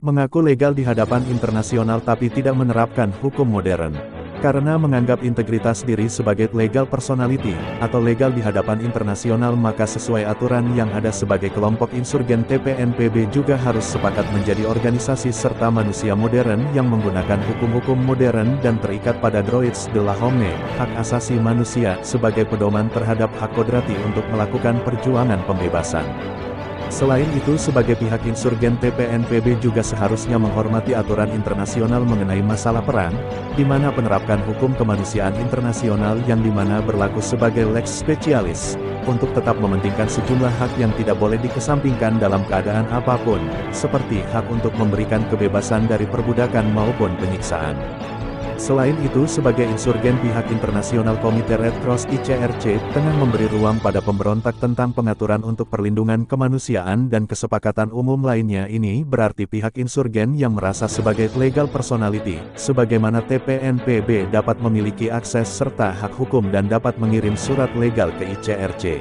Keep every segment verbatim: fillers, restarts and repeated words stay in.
mengaku legal di hadapan internasional tapi tidak menerapkan hukum modern. Karena menganggap integritas diri sebagai legal personality, atau legal di hadapan internasional, maka sesuai aturan yang ada sebagai kelompok insurgen T P N P B juga harus sepakat menjadi organisasi serta manusia modern yang menggunakan hukum-hukum modern dan terikat pada droits de l'homme, hak asasi manusia, sebagai pedoman terhadap hak kodrati untuk melakukan perjuangan pembebasan. Selain itu, sebagai pihak insurgen T P N P B juga seharusnya menghormati aturan internasional mengenai masalah perang, di mana penerapkan hukum kemanusiaan internasional yang dimana berlaku sebagai lex specialis, untuk tetap mementingkan sejumlah hak yang tidak boleh dikesampingkan dalam keadaan apapun, seperti hak untuk memberikan kebebasan dari perbudakan maupun penyiksaan. Selain itu, sebagai insurgen pihak internasional Komite Red Cross I C R C tengah memberi ruang pada pemberontak tentang pengaturan untuk perlindungan kemanusiaan dan kesepakatan umum lainnya. Ini berarti pihak insurgen yang merasa sebagai legal personality, sebagaimana T P N P B, dapat memiliki akses serta hak hukum dan dapat mengirim surat legal ke I C R C.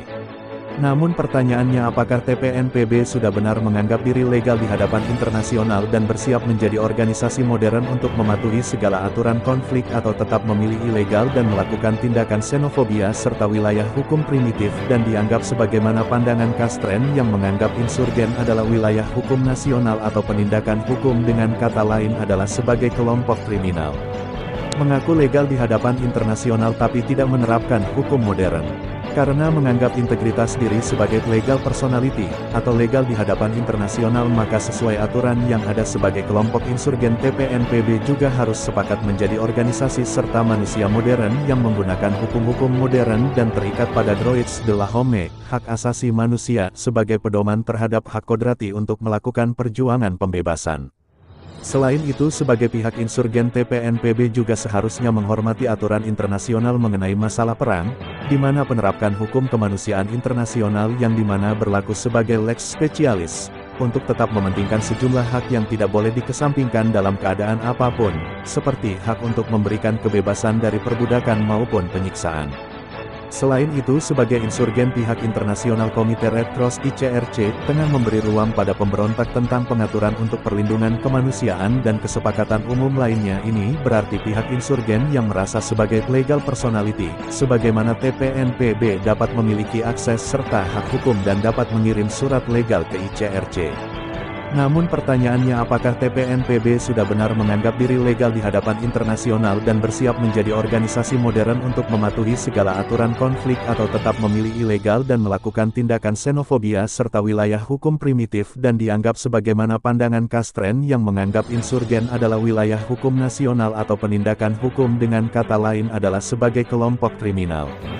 Namun pertanyaannya, apakah T P N P B sudah benar menganggap diri legal di hadapan internasional dan bersiap menjadi organisasi modern untuk mematuhi segala aturan konflik, atau tetap memilih ilegal dan melakukan tindakan xenofobia serta wilayah hukum primitif dan dianggap sebagaimana pandangan Kastren yang menganggap insurgen adalah wilayah hukum nasional atau penindakan hukum dengan kata lain adalah sebagai kelompok kriminal. Mengaku legal di hadapan internasional tapi tidak menerapkan hukum modern. Karena menganggap integritas diri sebagai legal personality, atau legal di hadapan internasional, maka sesuai aturan yang ada sebagai kelompok insurgen T P N P B juga harus sepakat menjadi organisasi serta manusia modern yang menggunakan hukum-hukum modern dan terikat pada droits de l'homme, hak asasi manusia, sebagai pedoman terhadap hak kodrati untuk melakukan perjuangan pembebasan. Selain itu, sebagai pihak insurgen T P N P B juga seharusnya menghormati aturan internasional mengenai masalah perang, di mana penerapan hukum kemanusiaan internasional yang dimana berlaku sebagai lex specialis, untuk tetap mementingkan sejumlah hak yang tidak boleh dikesampingkan dalam keadaan apapun, seperti hak untuk memberikan kebebasan dari perbudakan maupun penyiksaan. Selain itu, sebagai insurgen pihak internasional Komite Red Cross I C R C tengah memberi ruang pada pemberontak tentang pengaturan untuk perlindungan kemanusiaan dan kesepakatan umum lainnya. Ini berarti pihak insurgen yang merasa sebagai legal personality, sebagaimana T P N P B, dapat memiliki akses serta hak hukum dan dapat mengirim surat legal ke I C R C. Namun pertanyaannya, apakah T P N P B sudah benar menganggap diri legal di hadapan internasional dan bersiap menjadi organisasi modern untuk mematuhi segala aturan konflik, atau tetap memilih ilegal dan melakukan tindakan xenofobia serta wilayah hukum primitif dan dianggap sebagaimana pandangan Kastren yang menganggap insurgen adalah wilayah hukum nasional atau penindakan hukum dengan kata lain adalah sebagai kelompok kriminal.